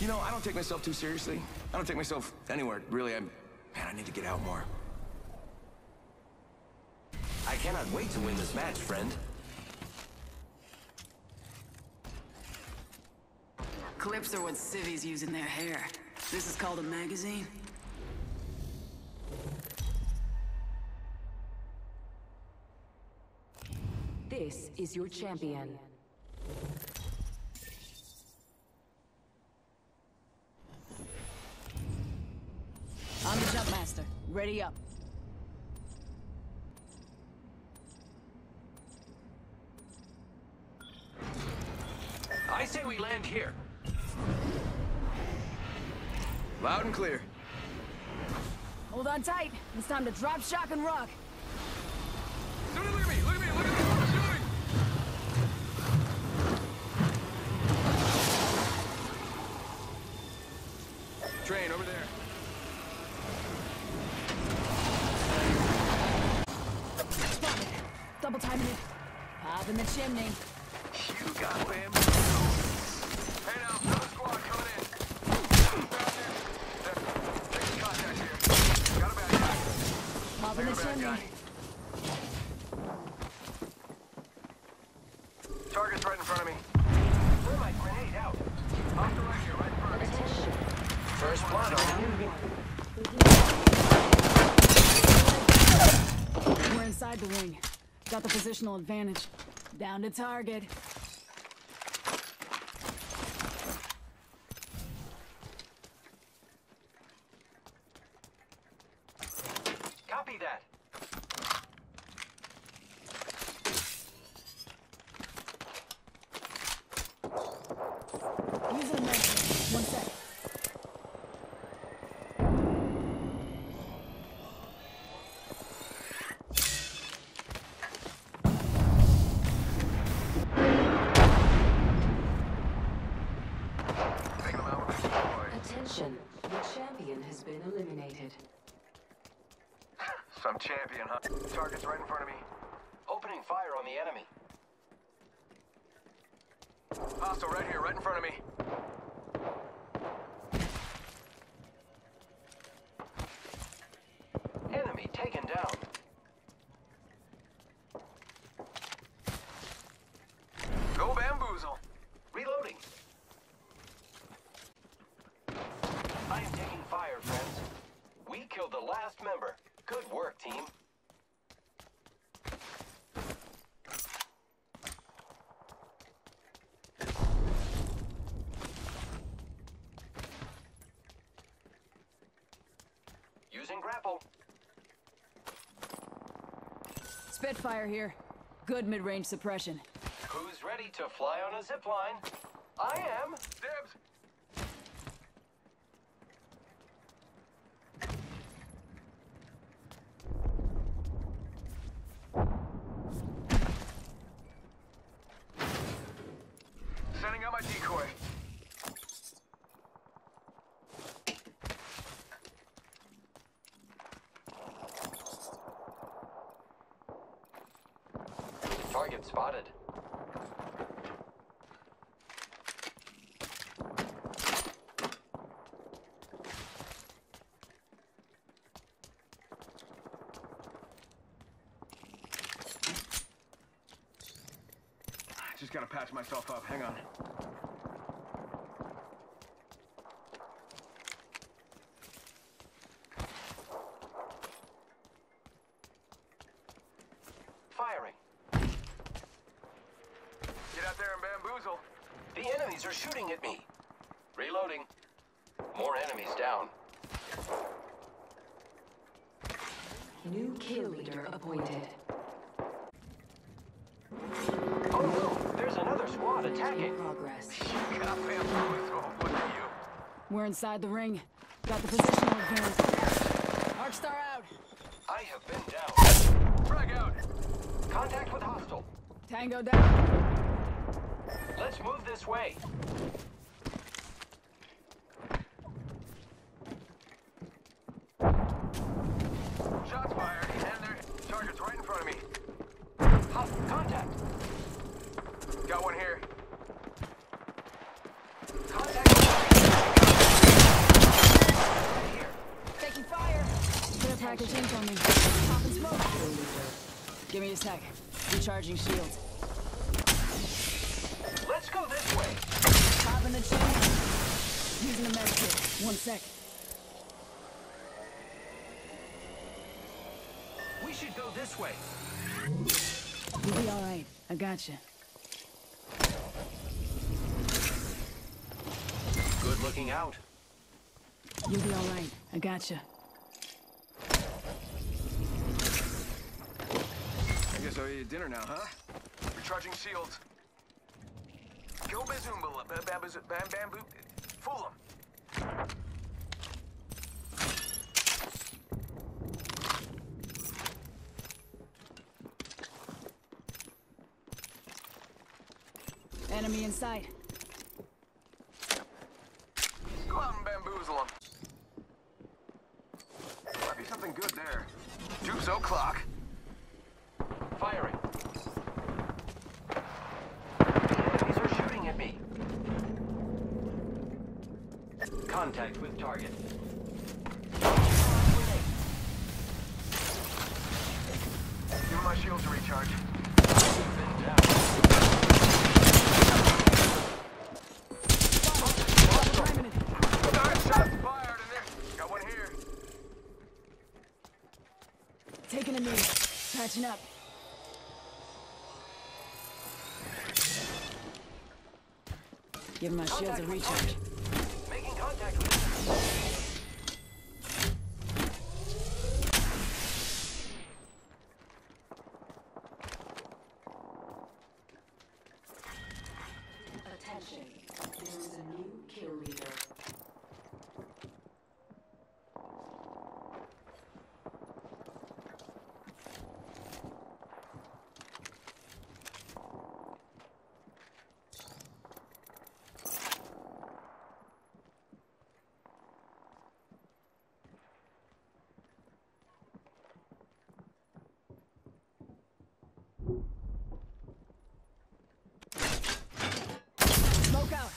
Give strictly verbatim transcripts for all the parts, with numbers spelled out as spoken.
You know, I don't take myself too seriously. I don't take myself anywhere, really. I'm... Man, I need to get out more. I cannot wait to win this match, friend. Clips are what civvies use in their hair. This is called a magazine. This is your champion. I'm the jump master. Ready up. I say we land here. Loud and clear. Hold on tight. It's time to drop, shock, and rock. Somebody look at me! Look at me! Look at me! I'm shooting! Train over there. Spotted. Double timing it. Pop in the chimney. You got him. Hey now, another squad coming in. Taking contact here. Got a bad guy. Pop in the chimney. Target's right in front of me. Thermite grenade out. Hostile right here, right in front of me. First blood on We're inside the ring. Got the positional advantage. Down to target. Copy that. Using a knife. One sec. Attention, the champion has been eliminated. Some champion, huh? Target's right in front of me. Opening fire on the enemy. Hostile right here, right in front of me. Enemy taken down. Go bamboozle. Reloading. I am taking fire, friends. We killed the last member. Good work, team. Using grapple. Spitfire here. Good mid-range suppression. Who's ready to fly on a zipline? I am. Dibs. Sending out my decoy. Target spotted. Just gotta patch myself up. Hang on. Firing. Get out there and bamboozle. The enemies are shooting at me. Reloading. More enemies down. New kill leader appointed. Oh no, there's another squad In attacking. progress. Got bamboozle. Look at you. We're inside the ring. Got the positional advantage. Arcstar out. I have been down. Frag out. Contact with hostile. Tango down. Let's move this way. Shots fired, and their target's right in front of me. Hostile contact. Got one here. Contact. package incoming. Popping smoke. Give me a sec. Recharging shields. Let's go this way. Popping the chimney. Using a med kit. One sec. We should go this way. You'll be all right. I gotcha. Good looking out. You'll be all right. I gotcha. I guess I'll eat dinner now, huh? Recharging shields. Go bazoomba, bam bam bam bamboo. Fool him. Enemy in sight. Go out and bamboozle him. Might be something good there. Juke's o'clock. Firing. Enemies are shooting at me. Contact with target. Give me my shield to recharge. Been down. Darn shots fired in there. Got one here. Taking a knee. Patching up. Give my shields a recharge. Making contact with Attention. There is a new kill leader. Smoke out.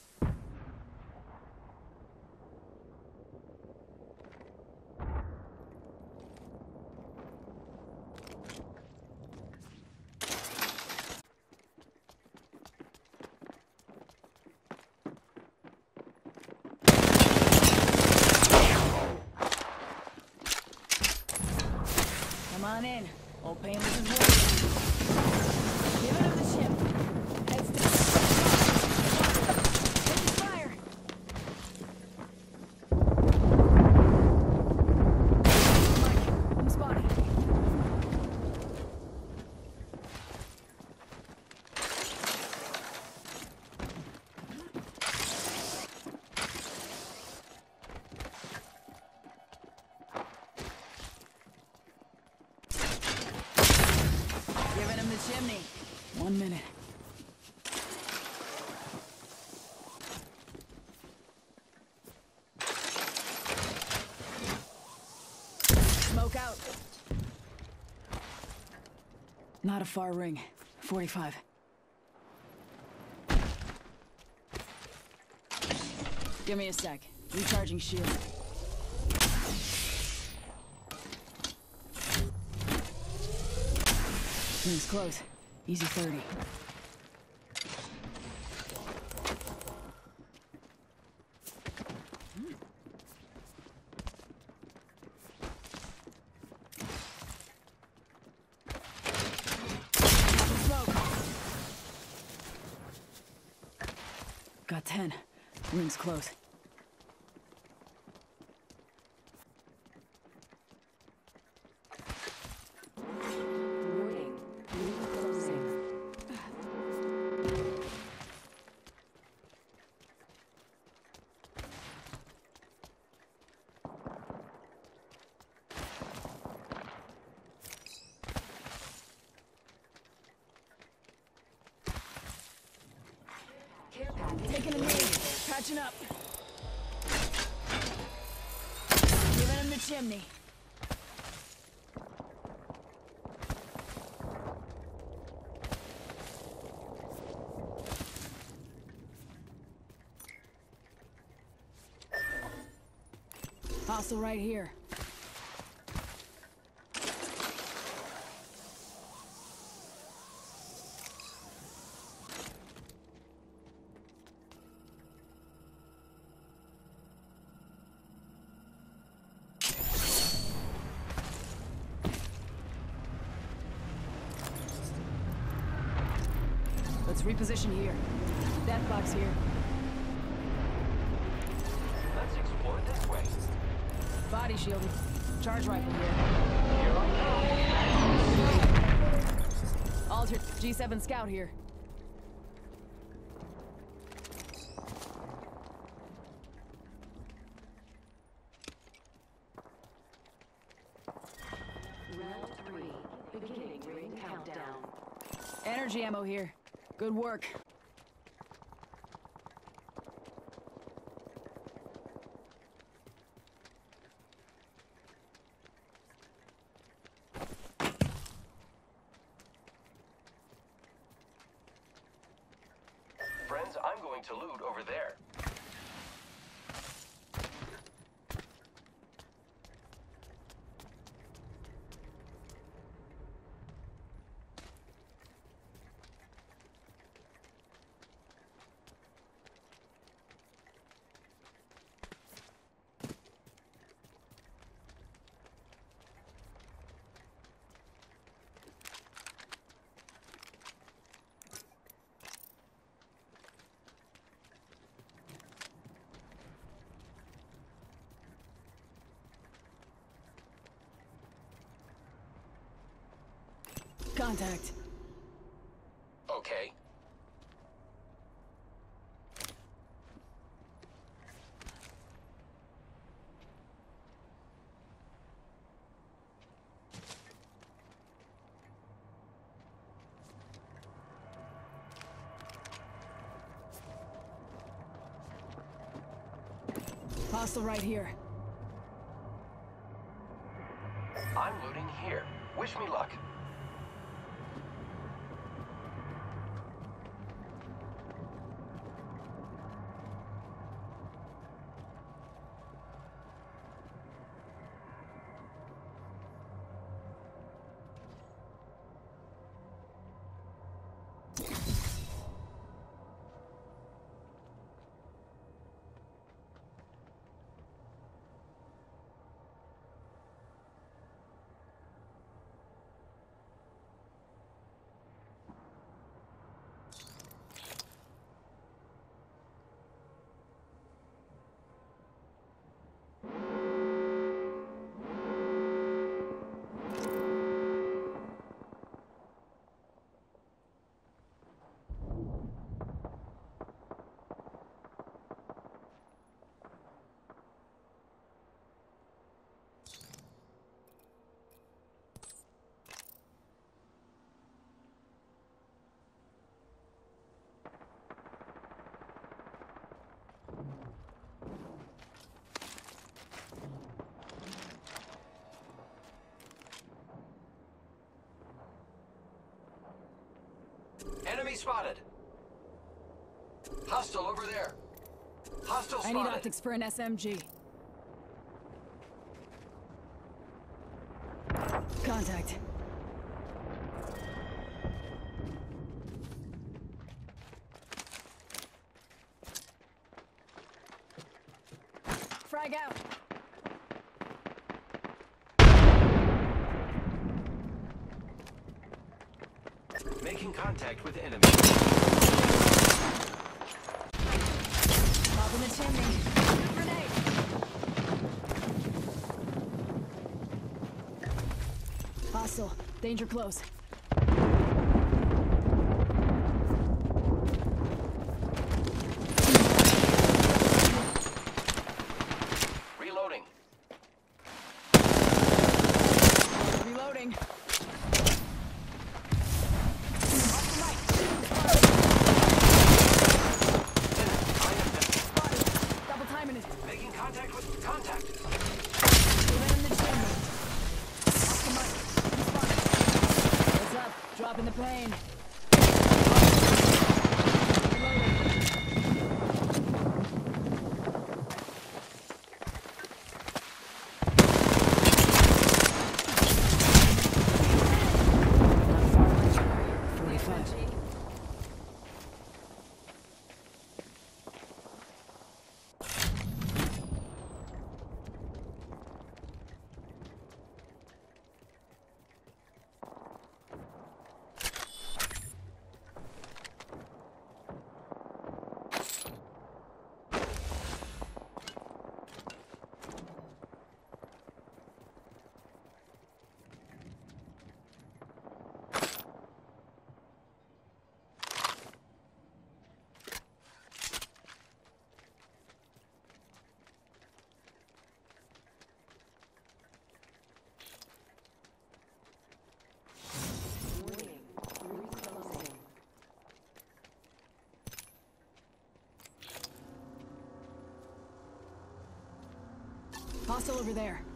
Come on in. Old pain isn't working. Give it up the ship. Heads down. Taking fire. Mike, I'm spotted. Giving him the chimney. One minute. Smoke out. Not a far ring. forty-five. Give me a sec. Recharging shield. Ring's close. Easy thirty. Smoke. Got ten. Ring's close. Warning. Ring closing. Care package. Taking a knee. Patching up. Giving him the chimney. Hostile right here. reposition here. Death box here. Let's explore this way. Body shielded. Charge rifle here. Here I go. Altered. G seven Scout here. Round three. Beginning ring countdown. Energy ammo here. Good work. Friends, I'm going to loot over there. Contact. Okay. Hostile right here. I'm looting here. Wish me luck. Enemy spotted. Hostile over there. Hostile I spotted. need optics for an S M G. Contact. Frag out. Making contact with enemy. Top in the chimney. Good grenade. Hostile. Danger close. Reloading. Reloading. Double timing it. Making contact with contact. Even in the chimney. Off the mic. He's spotted. Hostile over there.